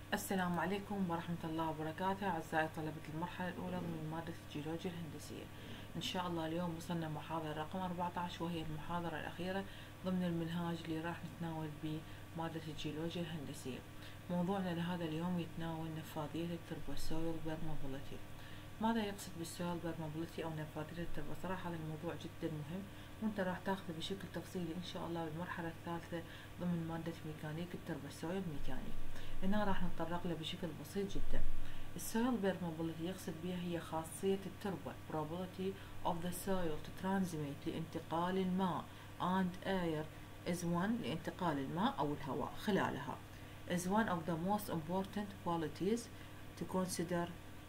السلام عليكم ورحمة الله وبركاته أعزائي طلبة المرحلة الأولى من مادة الجيولوجيا الهندسية. إن شاء الله اليوم وصلنا محاضرة رقم 14 وهي المحاضرة الأخيرة ضمن المنهاج اللي راح نتناول به مادة الجيولوجيا الهندسية. موضوعنا لهذا اليوم يتناول نفاذية التربة Soil Permeability. ماذا يقصد بالسويل Permeability أو نفاذية التربة؟ صراحة هذا الموضوع جدا مهم وانت راح تاخذه بشكل تفصيلي إن شاء الله بالمرحلة الثالثة ضمن مادة ميكانيك التربة Soil ميكانيك. هنا راح نتطرق له بشكل بسيط جدا. السويل بيرمابيليتي يقصد بها هي خاصية التربة probability of the soil to transmit لانتقال الماء and air is one لانتقال الماء أو الهواء خلالها is one of the most important qualities to consider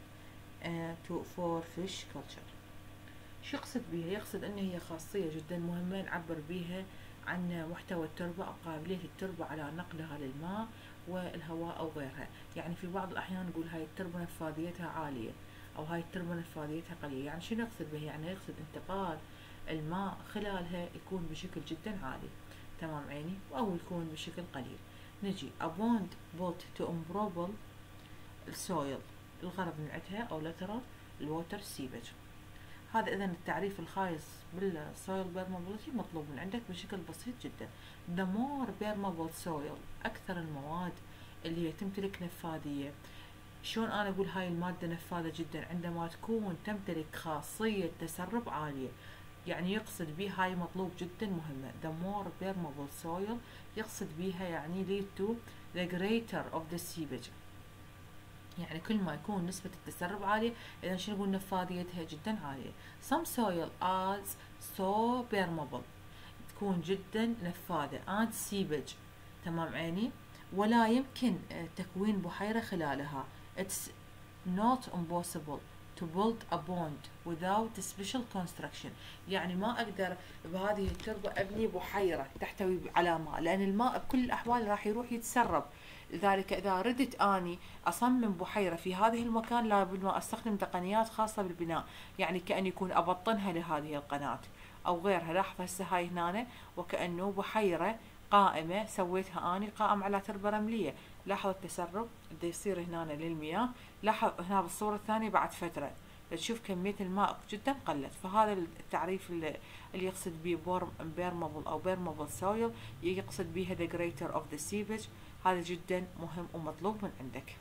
for fish culture. شو يقصد بها؟ يقصد أن هي خاصية جدا مهمة نعبر بها عن محتوى التربة أو قابلية التربة على نقلها للماء والهواء أو غيرها. يعني في بعض الأحيان نقول هاي التربة نفاذيتها عالية أو هاي التربة نفاذيتها قليلة. يعني شنو يقصد به؟ يعني يقصد انتقال الماء خلالها يكون بشكل جدا عالي، تمام عيني، أو يكون بشكل قليل. نجي a pond built to improve السويل، الغرض من عندها أو lateral الووتر سيبج. هذا إذا التعريف الخاص بالسويل بيرمابيلتي مطلوب من عندك بشكل بسيط جدا. The more permeable soil، أكثر المواد اللي هي تمتلك نفاذية. شلون أنا أقول هاي المادة نفاذة جدا؟ عندما تكون تمتلك خاصية تسرب عالية. يعني يقصد بها هاي مطلوب جدا مهمة. The more permeable soil يقصد بها يعني lead to the greater of the seepage. يعني كل ما يكون نسبة التسرب عالية إذا شنو نقول نفاذيتها جدا عالية. Some soil is so permeable تكون جدا نفاذة and seepage، تمام عيني، ولا يمكن تكوين بحيرة خلالها. It's not impossible to build a pond without special construction. يعني ما أقدر بهذه التربة أبني بحيرة تحتوي على ماء، لأن الماء بكل الأحوال راح يروح يتسرب. لذلك إذا ردت أني أصمم بحيرة في هذه المكان لابد ما أستخدم تقنيات خاصة بالبناء، يعني كأن يكون أبطنها لهذه القناة أو غيرها. لاحظ هسه هاي هنا وكأنه بحيرة قائمة سويتها أني قائم على تربة رملية. لاحظ التسرب اللي يصير هنا للمياه. لاحظ هنا بالصورة الثانية بعد فترة تشوف كمية الماء جدا قلت. فهذا التعريف اللي يقصد به بيرمابل أو بيرمابل سويل يقصد بها the greater of the seepage. هذا جدا مهم ومطلوب من عندك.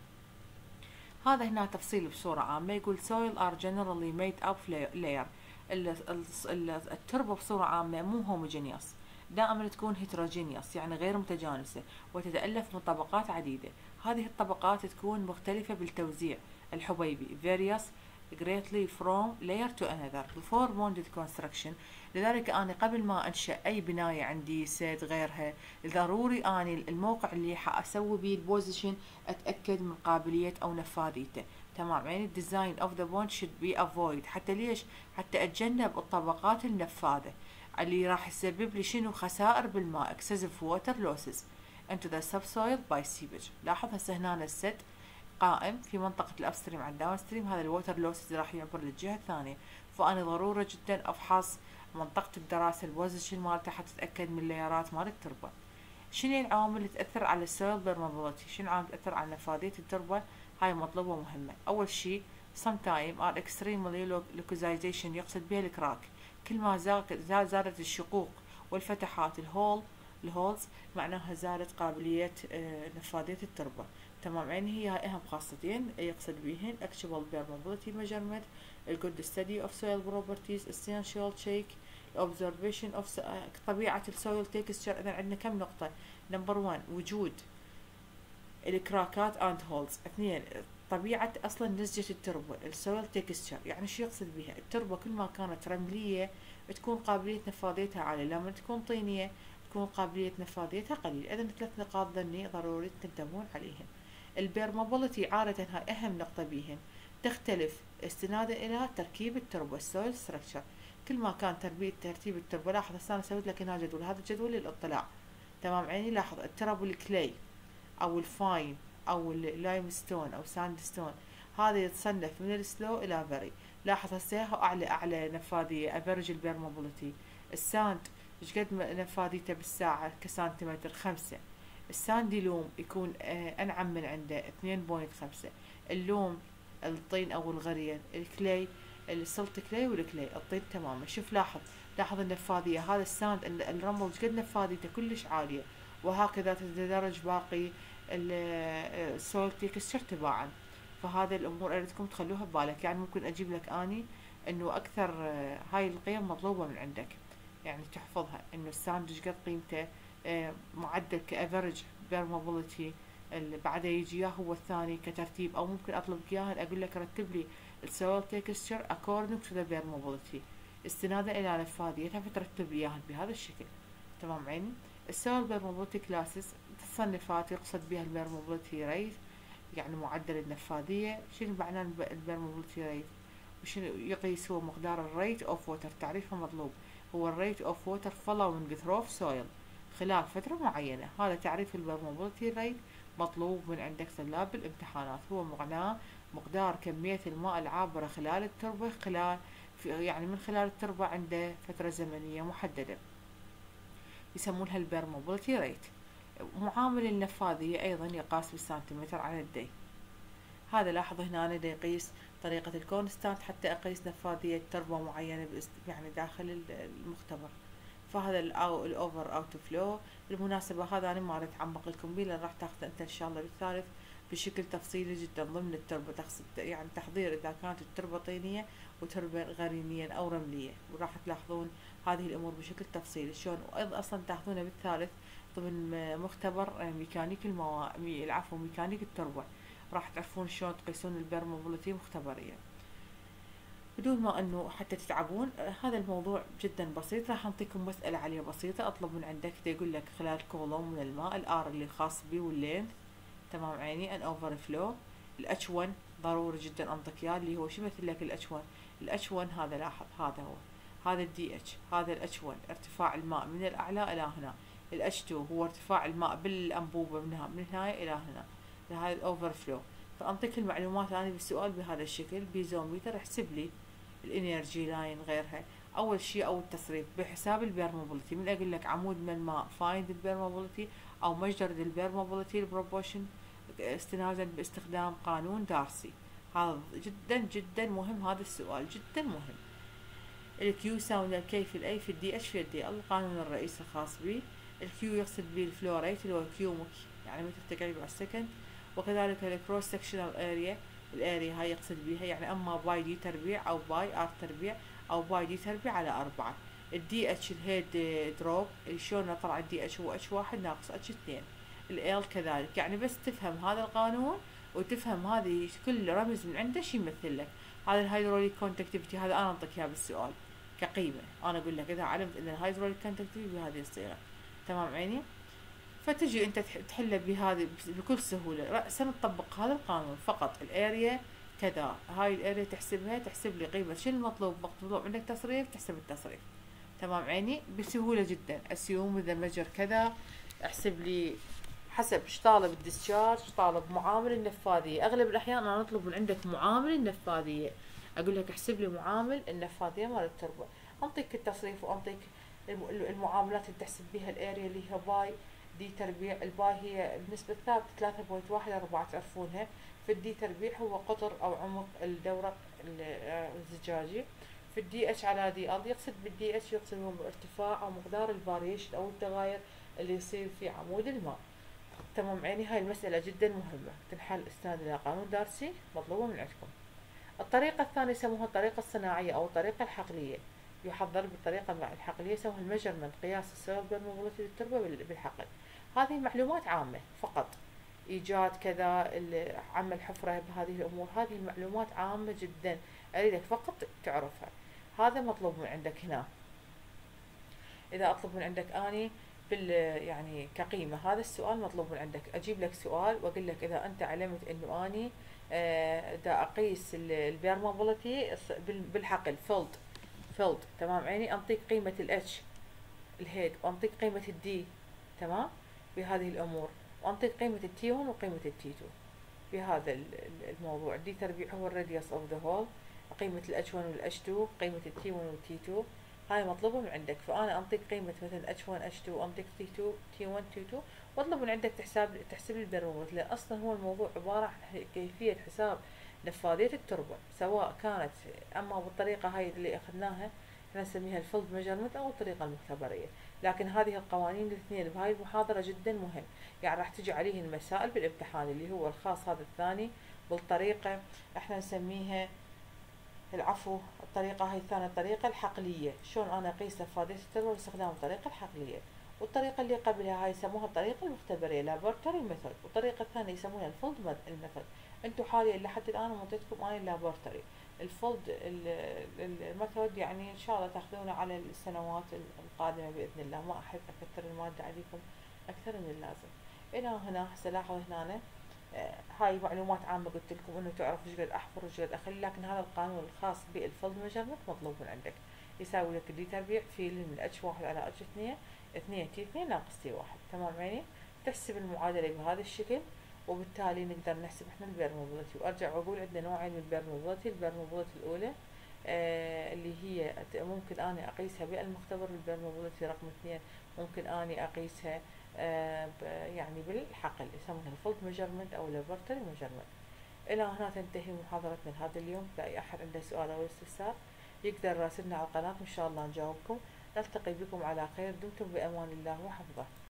هذا هنا تفصيل بصورة عامة. يقول soil are generally made up layer. التربة بصورة عامة مو homogeneous، دائما تكون heterogeneous يعني غير متجانسة وتتألف من طبقات عديدة. هذه الطبقات تكون مختلفة بالتوزيع الحبيبي various greatly from layer to another before bonded construction. لذلك أنا قبل ما أنشأ أي بناية عندي سد غيرها ضروري أني الموقع اللي حأسوي بيه البوزيشن أتأكد من قابلية أو نفاذيته، تمام. يعني الديزاين اوف ذا بوند should be avoid. حتى ليش؟ حتى أتجنب الطبقات النفاذة اللي راح يسبب لي شنو؟ خسائر بالماء excessive water losses into the subsoil by seepage. لاحظ هسه هنا السد قائم في منطقة الأبستريم على الداونستريم، هذا الووتر لوسز راح يعبر للجهة الثانية. فأنا ضرورة جدا أفحص منطقة الدراسة البوزيشن مالته حتى أتأكد من الليارات مال التربة. شنو العوامل اللي تأثر على السويل بيرمابيلتي؟ شنو العوامل اللي تأثر على نفاذية التربة؟ هاي مطلوبة ومهمة. أول شي sometime are extremely localization يقصد بها الكراك. كل ما زادت الشقوق والفتحات الهولز معناها زادت قابلية نفاذية التربة، تمام. يعني هي أهم خاصتين يقصد بهن actual permeability measurement good study of soil properties essential check observation of طبيعة السويل texture. إذا عندنا كم نقطة؟ نمبر 1 وجود الكراكات and holes. 2 طبيعة أصلا نسجة التربة السويل texture. يعني شو يقصد بها؟ التربة كل ما كانت رملية تكون قابلية نفاذيتها عالية، لما تكون طينية تكون قابلية نفاذيتها قليلة. إذا 3 نقاط ذني ضروري تنتبهون عليهن. البيرمابيلتي عادة هاي أهم نقطة بيهن تختلف استنادا إلى تركيب التربة السويل ستراكشر. كل ما كان ترتيب التربة. لاحظ هسه أنا سويت لك هنا جدول، هذا الجدول للاطلاع، تمام عيني. لاحظ الترب الكلي أو الفاين أو اللايم ستون أو ساند ستون هذا يتصنف من السلو إلى فيري. لاحظ هسه أعلى نفاذية أفرج البيرمابيلتي. الساند ايش قد نفاذيته بالساعة كسنتيمتر؟ 5. الساندي لوم يكون أنعم من عنده 2.5. اللوم الطين أو الغريان الكلي، السلط كلي والكلي الطين تماما. شوف لاحظ النفاذية، هذا الساند الرمل قد نفاذيته كلش عالية، وهكذا تتدرج باقي السويل تكستشر تباعا. فهذا الأمور أريدكم تخلوها ببالك. يعني ممكن أجيب لك أني إنه أكثر هاي القيم مطلوبة من عندك، يعني تحفظها إنه الساند ايش قد قيمته، معدل كافرج بيرمابيلتي، اللي بعده يجي اياه هو الثاني كترتيب، او ممكن اطلب اياها اقول لك رتب لي السويل تكستشر according to the permeability استنادا الى نفاذيتها، فترتب لي اياها بهذا الشكل. تمام عيني. السويل بيرمابيلتي كلاسز تصنيفات يقصد بها البيرمابيلتي ريت، يعني معدل النفاذية. شنو معنى البيرمابيلتي ريت؟ وشنو يقيس؟ هو مقدار الريت اوف ووتر، تعريفه مطلوب، هو الريت اوف ووتر following through soil خلال فترة معينة. هذا تعريف البرموبيلتي ريت مطلوب من عندك طلاب بالامتحانات. هو معناه مقدار كمية الماء العابرة خلال التربة، يعني من خلال التربة عند فترة زمنية محددة، يسمونها البرموبيلتي ريت. معامل النفاذية أيضا يقاس بالسنتيمتر على الدي. هذا لاحظ هنا أنا يقيس طريقة الكونستانت حتى أقيس نفاذية تربة معينة يعني داخل المختبر. فهذا الاوفر اوت فلو. بالمناسبة هذا انا ما اتعمق لكم بيه، لان راح تاخذه انت ان شاء الله بالثالث بشكل تفصيلي جدا ضمن التربة، تقصد يعني تحضير اذا كانت التربة طينية وتربة غرينية او رملية، وراح تلاحظون هذه الامور بشكل تفصيلي شلون اصلا تاخذونه بالثالث ضمن مختبر ميكانيك العفو ميكانيك التربة. راح تعرفون شلون تقيسون البرموبيلتي مختبريا بدون ما انه حتى تتعبون. هذا الموضوع جدا بسيط. راح انطيكم مسألة عليه بسيطة، اطلب من عندك يقول لك خلال كولوم من الماء الار اللي خاص بي واللينث، تمام عيني، ان اوفر فلو. الاتش 1 ضروري جدا انطيك اياه، اللي هو شو يمثل لك الاتش 1؟ الاتش 1 هذا لاحظ هذا هو، هذا الدي اتش، هذا الاتش 1 ارتفاع الماء من الاعلى الى هنا. الاتش 2 هو ارتفاع الماء بالانبوبة من هنا الى هنا، هذا الاوفر فلو. فانطيك المعلومات انا بالسؤال بهذا الشكل. بيزوميتر احسب لي الانرجي لاين غيرها. اول شيء او التصريف بحساب البيرموبيلتي، من اقول لك عمود من الماء فايند البيرموبيلتي او مجرد البيرموبيلتي البروبوشن استنادا باستخدام قانون دارسي. هذا جدا جدا مهم، هذا السؤال جدا مهم. الكيو يساوي الكي في الاي في الدي اتش في الدي ال، القانون الرئيسي الخاص به. الكيو يقصد به الفلو ريت اللي هو الكيو يعني متر تقريبا على السكند. وكذلك الكروس سكشنال اريا، الاريا هاي يقصد بها يعني اما باي دي تربيع او باي ار تربيع او باي دي تربيع على 4. الدي اتش الهيد دروب شلون طلع الدي اتش هو اتش 1 ناقص اتش 2. ال كذلك، يعني بس تفهم هذا القانون وتفهم هذه كل رمز من عنده شي يمثل لك. هذا الهيدروليك كونتاكتيفيتي هذا انا انطيك اياه بالسؤال كقيمة، انا اقول لك اذا علمت ان الهيدروليك كونتاكتيفيتي بهذه الصيغة. تمام عيني. فتجي انت تحله بهذه بكل سهولة. رأسا تطبق هذا القانون فقط. الاريا كذا، هاي الاريا تحسبها، تحسب لي قيمة شنو المطلوب، مطلوب عندك تصريف تحسب التصريف. تمام عيني، بسهولة جدا. اسيوم اذا مجر كذا، احسب لي حسب ايش طالب الديسشارج، طالب معامل النفاذية. اغلب الاحيان انا اطلب من عندك معامل النفاذية، اقول لك احسب لي معامل النفاذية مال التربة، انطيك التصريف وانطيك المعاملات اللي تحسب بها الاريا اللي هي باي دي تربيع. الباي هي بنسبة ثابتة 3.14 تعرفونها. في الدي تربيع هو قطر او عمق الدورق الزجاجي. في الدي اتش على دي ال، يقصد بالدي اتش يقصد هو ارتفاع او مقدار الفاريشن او التغير اللي يصير في عمود الماء. تمام عيني. هاي المسألة جدا مهمة، تنحل استناد الى قانون دارسي، مطلوبة من عندكم. الطريقة الثانية يسموها الطريقة الصناعية او الطريقة الحقلية. يحضر بالطريقة الحقلية يسموها الميجرمنت، قياس السويل بيرموبيلتي للتربة بالحقل. هذه معلومات عامة فقط، ايجاد كذا، عمل حفرة بهذه الامور، هذه المعلومات عامة جدا اريدك فقط تعرفها. هذا مطلوب من عندك هنا. اذا اطلب من عندك اني يعني كقيمة، هذا السؤال مطلوب من عندك. اجيب لك سؤال واقول لك اذا انت علمت انه اني دا اقيس البيرموبيلتي بالحقل فيلد، تمام عيني، انطيك قيمة الاتش الهيد وانطيك قيمة الدي، تمام، بهذه الامور، وانطيك قيمة التي 1 وقيمة التي 2 بهذا الموضوع. الدي تربيع هو الراديوس اوف ذا هول، قيمة الاتش 1 والاتش 2، قيمة التي 1 والتي 2، هاي مطلوبة من عندك. فانا انطيك قيمة مثلا اتش 1 اتش 2، انطيك تي 2 تي 1 تي 2، واطلب من عندك تحسب لي البرمومتر، لأن أصلا هو الموضوع عبارة عن كيفية حساب نفاذية التربة، سواء كانت أما بالطريقة هاي اللي أخذناها احنا نسميها الفيلد ميجرمنت أو الطريقة المختبرية. لكن هذه القوانين الاثنين بهاي المحاضرة جدا مهم، يعني راح تجي عليه المسائل بالامتحان اللي هو الخاص هذا الثاني بالطريقة احنا نسميها، العفو، الطريقة هاي الثانية الطريقة الحقلية، شلون أنا أقيس نفاذية التربة باستخدام الطريقة الحقلية. والطريقة اللي قبلها هاي يسموها الطريقة المختبرية laboratory method، والطريقة الثانية يسمونها الفولد method. انتو حاليا لحد الآن منطيتكم أنا اللابورتري. الفولد الميثود يعني إن شاء الله تاخذونه على السنوات القادمة بإذن الله، ما أحب أكثر المادة عليكم أكثر من اللازم. إلى هنا هسه لاحظوا هنا هاي معلومات عامة قلت لكم انه تعرفوا ايش قد احفر وايش قد اخلي، لكن هذا القانون الخاص بالفولد ميجرمنت مطلوب من عندك، يساوي لك دي تربيع في من اتش واحد على اتش اثنين، اثنين تي اثنين ناقص تي واحد، تمام عيني. تحسب المعادلة بهذا الشكل، وبالتالي نقدر نحسب احنا البيرموبيلتي. وارجع واقول عندنا نوعين من البيرموبيلتي، البيرموبيلتي الاولى اللي هي ممكن اني اقيسها بالمختبر، البيرموبيلتي رقم اثنين ممكن اني اقيسها يعني بالحقل، يسمونها الفولد ميجرمنت او لابورتري ميجرمنت. الى هنا تنتهي محاضرتنا لهذا اليوم. لا احد عنده سؤال او استفسار يقدر يراسلنا على القناة، ان شاء الله نجاوبكم. نلتقي بكم على خير، دمتم بامان الله وحفظه.